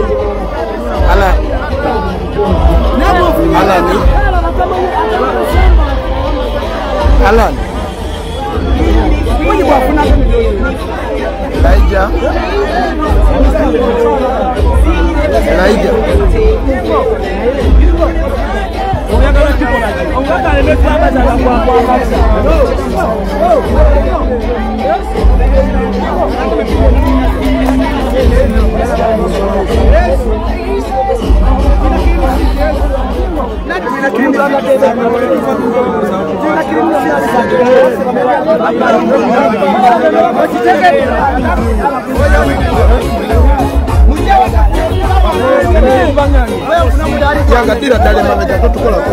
Alan. Elijah. Yang tidak dari mana jatuh tuh kalau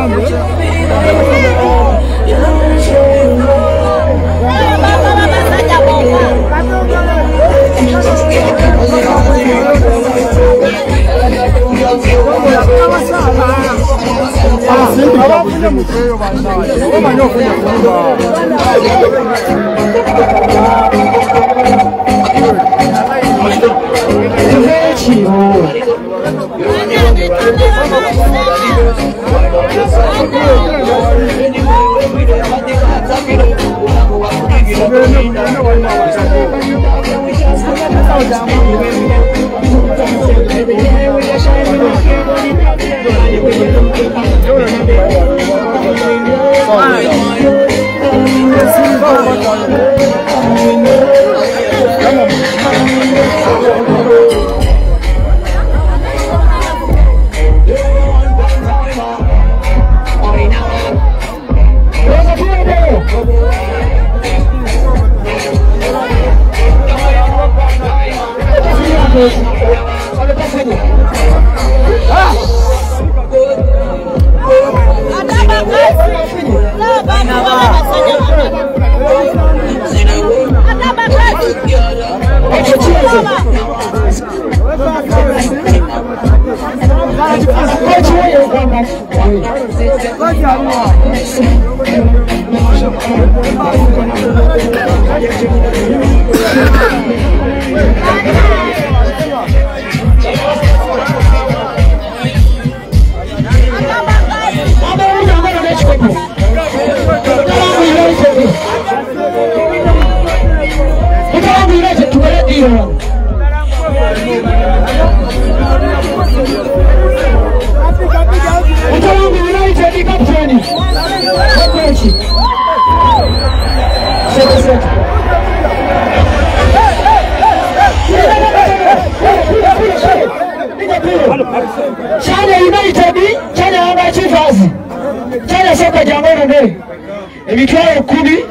Chanya United, Chanya Yanga Chivas, Chanya Soka Jamano ne, emitwalo 10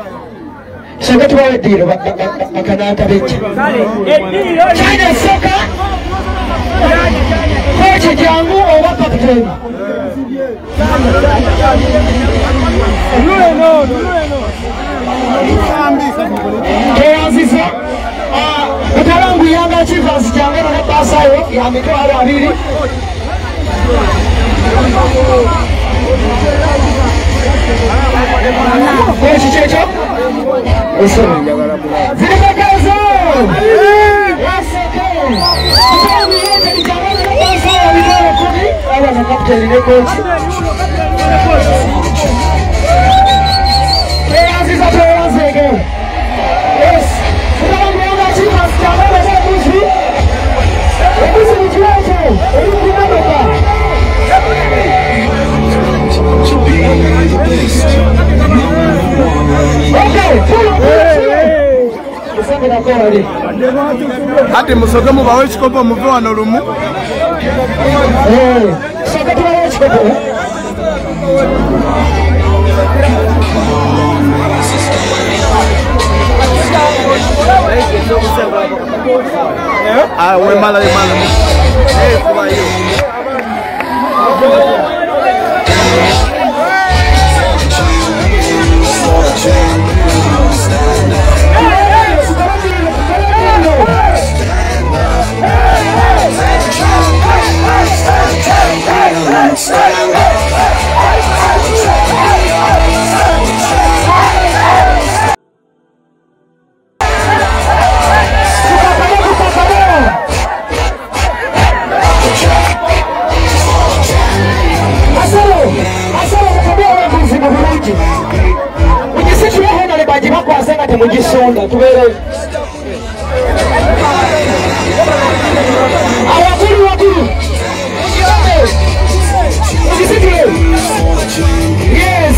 sanga tubaweddira bakanata becha. Chanya Soka, kocha jangu oba kapiteni. Keyanzisa, utalangu Yanga Chivas jangana na basayo ya mitwalo 2. Kochi checho? Eso. Zimekaza. Kitabu yote ni jamani na basayo mitwalo 10. Hawa na kapteni ni kochi. Keyanzisa Keyanzeke. Yes. Utalangu Yanga Chivas jangana na kuzi. Ekuzi mchiwacho. Ekuzi mchiwacho. Ati musoge mubawe ekikopo muve wano lumu. Wemala Mugisonga tubere awakuru wakuru yes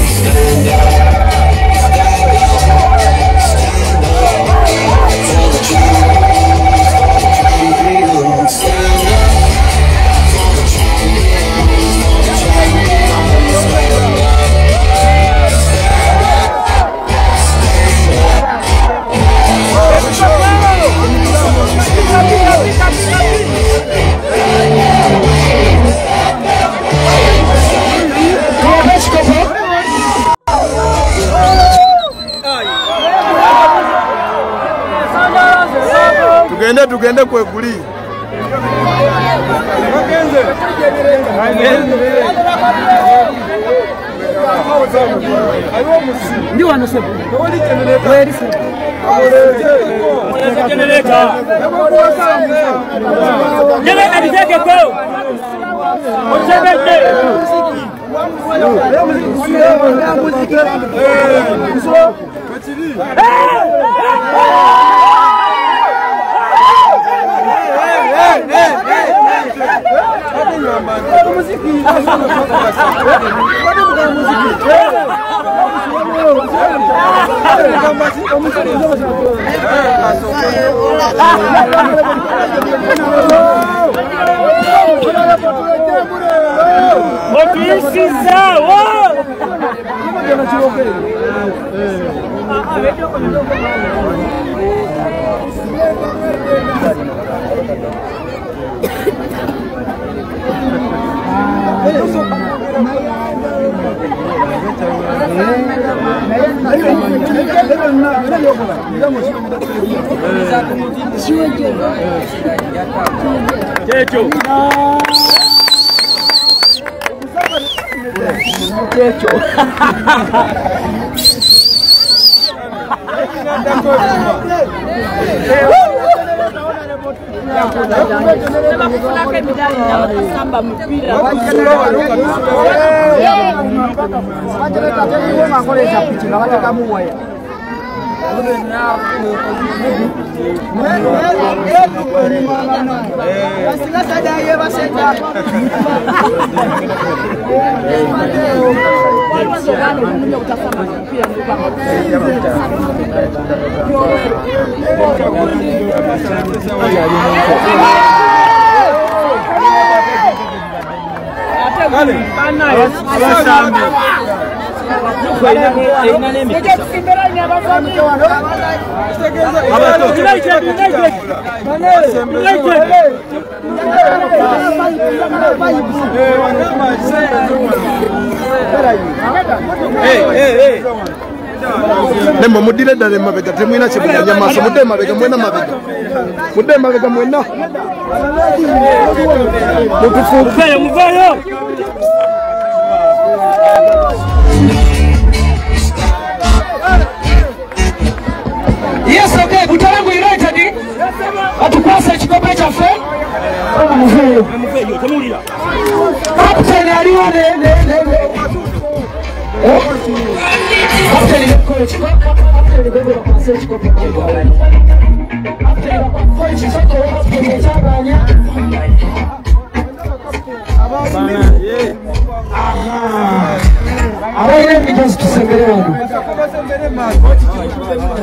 tugende kweguli. Ndi wano sebo. Where sebo? Generator biteke ko. Observate. Nemo mudile dale mabega temwina chibanya maso mude mabega mwena mabega. Mude mabega mwena. Mutufupe muvayo. Yes, okay, Butalangu United. Atukasa kikombe cha fe. Muvayo. Muvayo temulira. Captain alione. Captain le coach. Captain le bebe la passer kikombe cha fe. Captain la coach soko kikombe cha banya. Abana, just to say